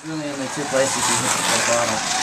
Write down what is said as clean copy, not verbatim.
Really only two places you hit the bottle.